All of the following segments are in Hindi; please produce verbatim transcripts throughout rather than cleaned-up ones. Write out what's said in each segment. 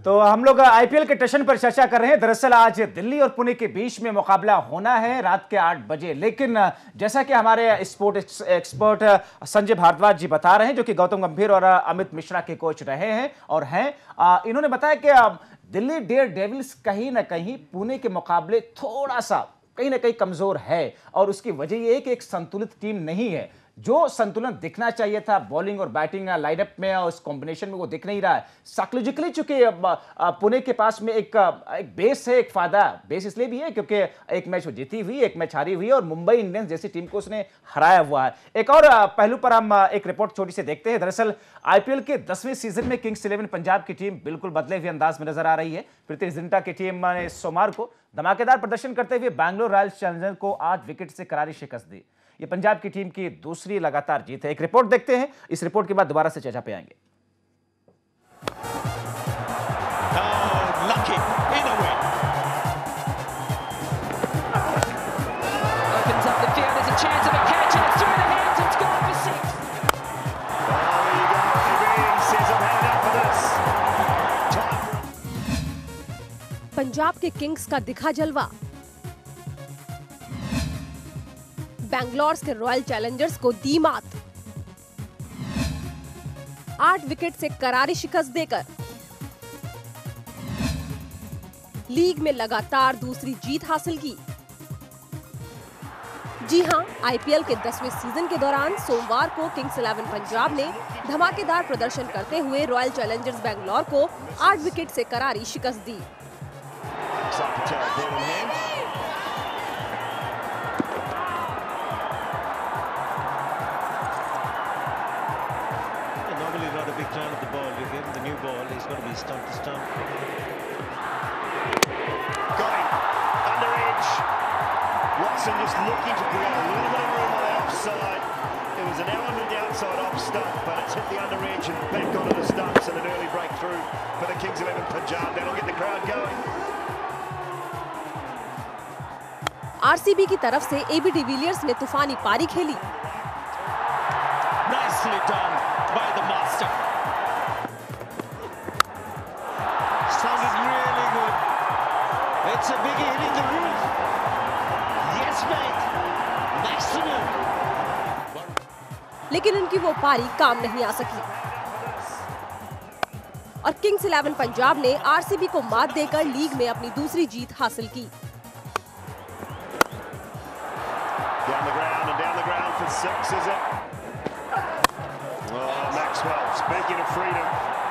तो हम लोग आईपीएल के टशन पर चर्चा कर रहे हैं। दरअसल आज दिल्ली और पुणे के बीच में मुकाबला होना है रात के आठ बजे, लेकिन जैसा कि हमारे स्पोर्ट एक्सपर्ट संजय भारद्वाज जी बता रहे हैं, जो कि गौतम गंभीर और अमित मिश्रा के कोच रहे हैं और हैं, इन्होंने बताया कि दिल्ली डेयर डेविल्स कहीं ना कहीं पुणे के मुकाबले थोड़ा सा कहीं ना कहीं कमजोर है और उसकी वजह यह है कि एक संतुलित टीम नहीं है। जो संतुलन दिखना चाहिए था बॉलिंग और बैटिंग लाइनअप में और उस कॉम्बिनेशन में, वो दिख नहीं रहा है। साइकोलॉजिकली चूंकि पुणे के पास में एक एक बेस है, एक फायदा बेस इसलिए भी है क्योंकि एक मैच वो जीती हुई, एक मैच हारी हुई और मुंबई इंडियंस जैसी टीम को उसने हराया हुआ है। एक और पहलू पर हम एक रिपोर्ट छोटी से देखते हैं। दरअसल आईपीएल के दसवें सीजन में किंग्स इलेवन पंजाब की टीम बिल्कुल बदले हुए अंदाज में नजर आ रही है। प्रीति जिंटा की टीम ने सोमवार को धमाकेदार प्रदर्शन करते हुए बैंगलोर रॉयल चैलेंजर्स को आठ विकेट से करारी शिकस्त दी। ये पंजाब की टीम की दूसरी लगातार जीत है। एक रिपोर्ट देखते हैं, इस रिपोर्ट के बाद दोबारा से चर्चा पे आएंगे। पंजाब के किंग्स का दिखा जलवा, बैंगलोर के रॉयल चैलेंजर्स को दी मात। आठ विकेट से करारी शिकस्त देकर लीग में लगातार दूसरी जीत हासिल की। जी हां, आईपीएल के दसवें सीजन के दौरान सोमवार को किंग्स इलेवन पंजाब ने धमाकेदार प्रदर्शन करते हुए रॉयल चैलेंजर्स बैंगलोर को आठ विकेट से करारी शिकस्त दी। Round of the ball, we give him the new ball. He's got to be stump to stump. Got him under edge. Watson just looking to create a little bit of room on the offside. It was an element outside off stump, but it's hit the under edge and back onto the stumps, and an early breakthrough for the Kings eleven Punjab. That'll get the crowd going. RCB की तरफ से एबी डिविलियर्स ने तूफानी पारी खेली। Nicely done by the master. Sounded really good. It's a biggie hitting the roof. Yes, mate. Maximum. लेकिन उनकी वो पारी काम नहीं आ सकी और किंग्स इलेवन पंजाब ने आरसीबी को मात देकर लीग में अपनी दूसरी जीत हासिल की। Down the ground and down the ground for six, is it? Oh, Maxwell, speaking of freedom.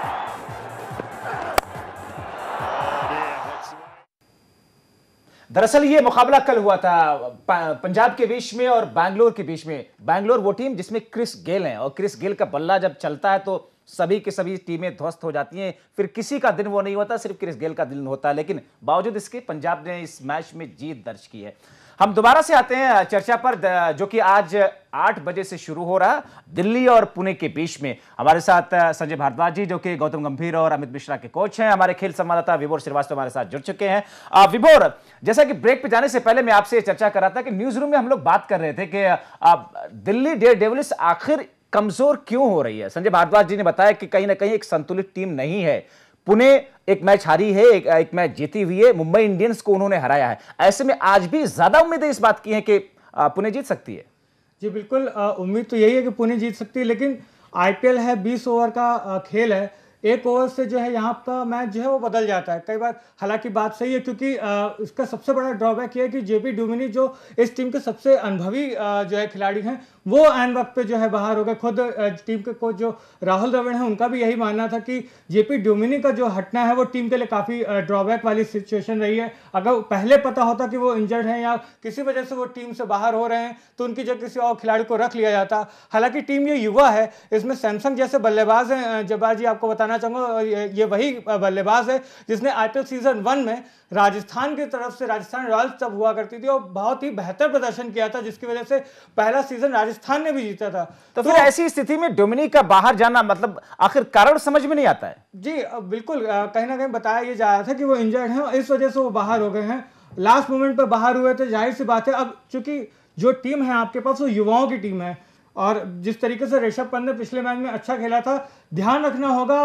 दरअसल ये मुकाबला कल हुआ था पंजाब के बीच में और बैंगलोर के बीच में। बैंगलोर वो टीम जिसमें क्रिस गेल है और क्रिस गेल का बल्ला जब चलता है तो सभी की सभी टीमें ध्वस्त हो जाती हैं। फिर किसी का दिन वो नहीं होता, सिर्फ क्रिस गेल का दिन होता है। लेकिन बावजूद इसके पंजाब ने इस मैच में जीत दर्ज की है। हम दोबारा से आते हैं चर्चा पर, जो कि आज आठ बजे से शुरू हो रहा दिल्ली और पुणे के बीच में। हमारे साथ संजय भारद्वाज जी, जो कि गौतम गंभीर और अमित मिश्रा के कोच हैं। हमारे खेल संवाददाता विभोर श्रीवास्तव हमारे साथ जुड़ चुके हैं। विभोर, जैसा कि ब्रेक पे जाने से पहले मैं आपसे चर्चा कर रहा था कि न्यूज रूम में हम लोग बात कर रहे थे कि दिल्ली डेयर डेविल्स आखिर कमजोर क्यों हो रही है। संजय भारद्वाज जी ने बताया कि कहीं ना कहीं एक संतुलित टीम नहीं है। पुणे एक मैच हारी है, एक, एक मैच जीती हुई है, मुंबई इंडियंस को उन्होंने हराया है। ऐसे में आज भी ज्यादा उम्मीदें इस बात की हैं कि पुणे जीत सकती है। जी बिल्कुल, उम्मीद तो यही है कि पुणे जीत सकती है, लेकिन आईपीएल है, बीस ओवर का खेल है। एक ओवर से जो है यहाँ का मैच जो है वो बदल जाता है कई बार। हालांकि बात सही है, क्योंकि इसका सबसे बड़ा ड्रॉबैक ये है कि जेपी डुमिनी जो इस टीम के सबसे अनुभवी जो है खिलाड़ी हैं, वो एन वक्त पे जो है बाहर हो गए। खुद टीम के कोच जो राहुल द्रविड़ हैं, उनका भी यही मानना था कि जेपी डुमिनी का जो हटना है वो टीम के लिए काफ़ी ड्रॉबैक वाली सिचुएशन रही है। अगर पहले पता होता कि वो इंजर्ड हैं या किसी वजह से वो टीम से बाहर हो रहे हैं तो उनकी जगह किसी और खिलाड़ी को रख लिया जाता। हालांकि टीम ये युवा है, इसमें सैमसंग जैसे बल्लेबाज हैं। जब्बार जी, आपको बताना चाहूँगा, ये वही बल्लेबाज है जिसने आईपीएल सीजन वन में राजस्थान की तरफ से, राजस्थान रॉयल्स तब हुआ करती थी, और बहुत ही बेहतर प्रदर्शन किया था, जिसकी वजह से पहला सीजन राजस्थान ने भी जीता था। तो, तो फिर ऐसी स्थिति में डोमिनिक का बाहर जाना, मतलब आखिर कारण समझ में नहीं आता है। जी बिल्कुल, कहीं ना कहीं बताया ये जा रहा था कि वो इंजर्ड हैं और इस वजह से वो बाहर हो गए हैं। लास्ट मोमेंट पर बाहर हुए थे। जाहिर सी बात है, अब चूंकि जो टीम है आपके पास वो युवाओं की टीम है, और जिस तरीके से ऋषभ पंत ने पिछले मैच में अच्छा खेला था, ध्यान रखना होगा।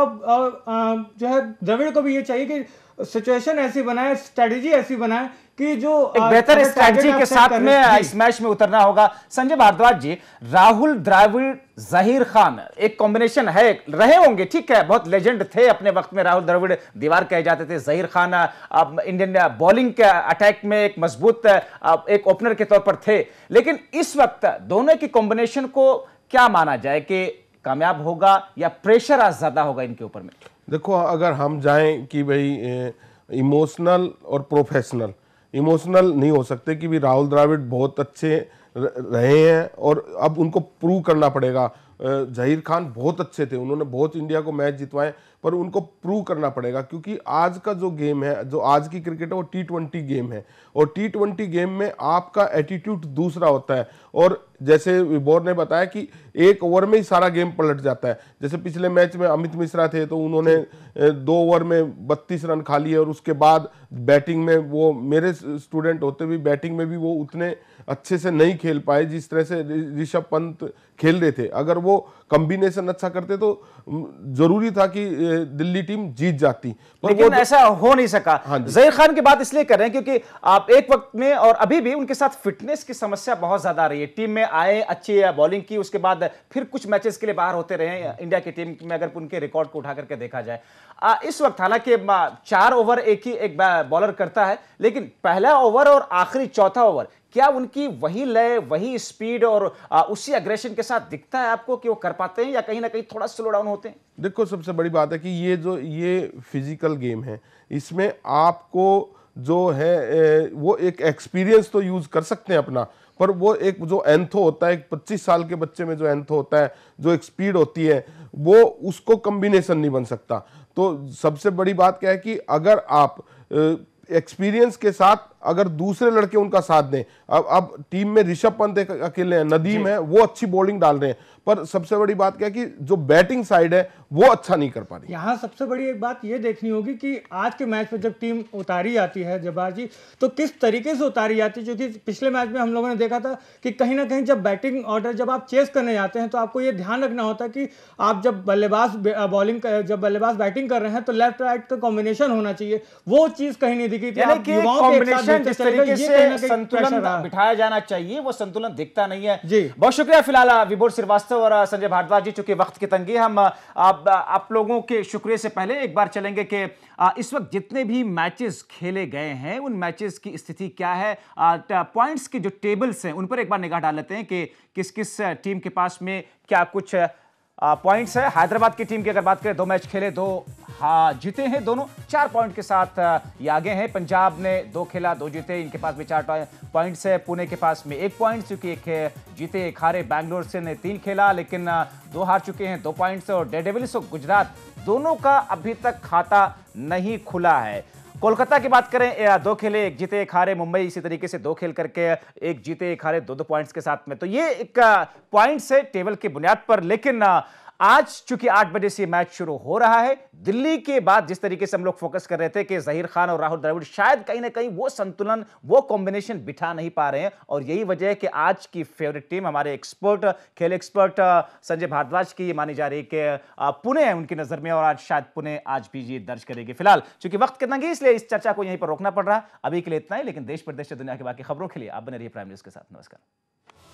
और जो है द्रविड़ को भी ये चाहिए कि सिचुएशन ऐसी बनाए, स्ट्रेटेजी ऐसी बनाए कि जो एक बेहतर स्ट्रेटजी के साथ में इस मैच में उतरना होगा। संजय भारद्वाज जी, राहुल द्रविड़, जहीर खान एक कॉम्बिनेशन है, रहे होंगे, ठीक है, बहुत लेजेंड थे अपने वक्त में। राहुल द्रविड़ दीवार कहे जाते थे, जहीर खान अब इंडियन बॉलिंग के अटैक में एक मजबूत एक ओपनर के तौर पर थे। लेकिन इस वक्त दोनों की कॉम्बिनेशन को क्या माना जाए कि कामयाब होगा या प्रेशर आज ज्यादा होगा इनके ऊपर में? देखो, अगर हम जाएं कि भाई इमोशनल और प्रोफेशनल, इमोशनल नहीं हो सकते कि भी राहुल द्रविड़ बहुत अच्छे रहे हैं और अब उनको प्रूव करना पड़ेगा। जहीर खान बहुत अच्छे थे, उन्होंने बहुत इंडिया को मैच जितवाए, पर उनको प्रूव करना पड़ेगा क्योंकि आज का जो गेम है, जो आज की क्रिकेट है, वो टी ट्वेंटी गेम है और टी ट्वेंटी गेम में आपका एटीट्यूड दूसरा होता है। और जैसे विभोर ने बताया कि एक ओवर में ही सारा गेम पलट जाता है। जैसे पिछले मैच में अमित मिश्रा थे तो उन्होंने दो ओवर में बत्तीस रन खा लिए और उसके बाद बैटिंग में वो, मेरे स्टूडेंट होते हुए बैटिंग में भी वो उतने अच्छे से नहीं खेल पाए जिस तरह से ऋषभ पंत खेल रहे थे। अगर वो कॉम्बिनेशन अच्छा करते तो जरूरी था कि दिल्ली टीम जीत जाती, पर लेकिन वो ऐसा हो नहीं सका। हाँ, जहीर खान की बात इसलिए कर रहे हैं क्योंकि आप एक वक्त में और अभी भी उनके साथ फिटनेस की समस्या बहुत ज्यादा आ रही है। टीम में आए, अच्छी बॉलिंग की, उसके बाद फिर कुछ मैचेस के लिए बाहर होते रहे इंडिया की टीम में, अगर उनके रिकॉर्ड को उठा करके देखा जाए। आ, इस वक्त हालांकि चार ओवर एक ही एक बॉलर करता है, लेकिन पहला ओवर और आखिरी चौथा ओवर, क्या उनकी वही लय, वही स्पीड और आ, उसी अग्रेशन के साथ दिखता है आपको कि वो कर पाते हैं या कहीं ना कहीं थोड़ा स्लो डाउन होते हैं? देखो, सबसे बड़ी बात है कि ये जो ये फिजिकल गेम है, इसमें आपको जो है वो एक एक्सपीरियंस तो यूज कर सकते हैं अपना, पर वो एक जो एंथो होता है, एक पच्चीस साल के बच्चे में जो एंथो होता है, जो एक स्पीड होती है, वो उसको कॉम्बिनेशन नहीं बन सकता। तो सबसे बड़ी बात क्या है कि अगर आप एक्सपीरियंस के साथ अगर दूसरे लड़के उनका साथ दें, अब अब टीम में ऋषभ पंत एक अकेले हैं, नदीम है, वो अच्छी बॉलिंग डाल रहे हैं, पर सबसे बड़ी बात क्या है कि जो बैटिंग साइड है वो अच्छा नहीं कर पा रही। यहाँ सबसे बड़ी एक बात ये देखनी होगी कि आज के मैच में जब टीम उतारी जाती है जब्बार जी, तो किस तरीके से उतारी जाती है। क्योंकि पिछले मैच में हम लोगों ने देखा था कि कहीं ना कहीं जब बैटिंग ऑर्डर जब आप चेस करने जाते हैं तो आपको ये ध्यान रखना होता है कि आप जब बल्लेबाज बॉलिंग जब बल्लेबाज बैटिंग कर रहे हैं तो लेफ्ट राइट का कॉम्बिनेशन होना चाहिए, वो चीज कहीं नहीं दिखी थी। जिस तरीके से संतुलन बिठाया जाना चाहिए वो संतुलन दिखता नहीं है जी। बहुत शुक्रिया फिलहाल विभोर श्रीवास्तव और संजय भारद्वाज जी। चूंकि वक्त की तंगी, हम आप, आप लोगों के शुक्रिया से पहले एक बार चलेंगे कि इस वक्त जितने भी मैचेस खेले गए हैं उन मैचेस की स्थिति क्या है, पॉइंट्स के जो टेबल्स हैं उन पर एक बार निगाह डाल लेते हैं कि किस किस टीम के पास में क्या कुछ पॉइंट्स है। हैदराबाद की टीम की अगर बात करें, दो मैच खेले, दो हाँ जीते हैं, दोनों चार पॉइंट के साथ ये आगे हैं। पंजाब ने दो खेला, दो जीते, इनके पास भी चार पॉइंट्स है। पुणे के पास में एक पॉइंट, क्योंकि एक जीते एक हारे। बैंगलोर से ने तीन खेला लेकिन दो हार चुके हैं, दो पॉइंट्स। और डेयरडेविल्स और गुजरात दोनों का अभी तक खाता नहीं खुला है। कोलकाता की बात करें, दो खेले, एक जीते एक हारे। मुंबई इसी तरीके से दो खेल करके एक जीते एक हारे, दो दो पॉइंट्स के साथ में। तो ये एक पॉइंट्स है टेबल की बुनियाद पर। लेकिन आज चूंकि आठ बजे से मैच शुरू हो रहा है, दिल्ली के बाद जिस तरीके से हम लोग फोकस कर रहे थे कि जहीर खान और राहुल द्रविड़ शायद कहीं ना कहीं वो संतुलन, वो कॉम्बिनेशन बिठा नहीं पा रहे हैं, और यही वजह है कि आज की फेवरेट टीम, हमारे एक्सपर्ट, खेल एक्सपर्ट संजय भारद्वाज की, ये मानी जा रही है कि पुणे है उनकी नजर में, और आज शायद पुणे आज भी जीत दर्ज करेगी। फिलहाल चूंकि वक्त कितना की, इसलिए इस चर्चा को यहीं पर रोकना पड़ रहा है। अभी के लिए इतना ही, लेकिन देश प्रदेश से दुनिया की बाकी खबरों के लिए आप बने रहिए प्राइम न्यूज के साथ। नमस्कार।